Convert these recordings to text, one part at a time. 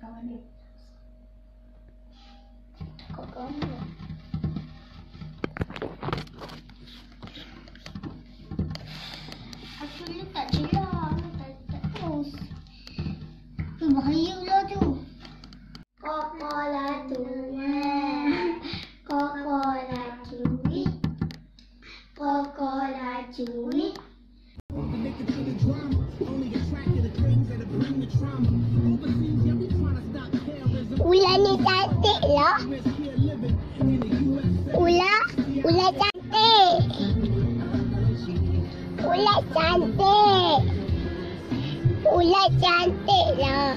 Kawan dia. Kau kawan. Aku letak je lah. Tak terus. Tu bahaya lah tu. Kokola tuan. Kokola curi. Kokola curi. Ular ni cantik lah. Ular cantik. Ular cantik. Ular cantik lah.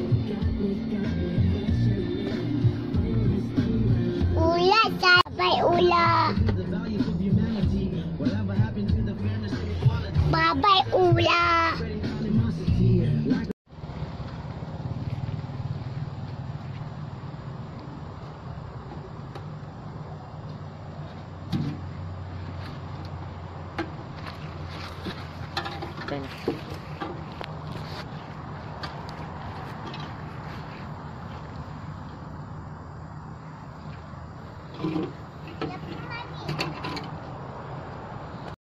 Ular cantik ular. Bye-bye ular. Thanks.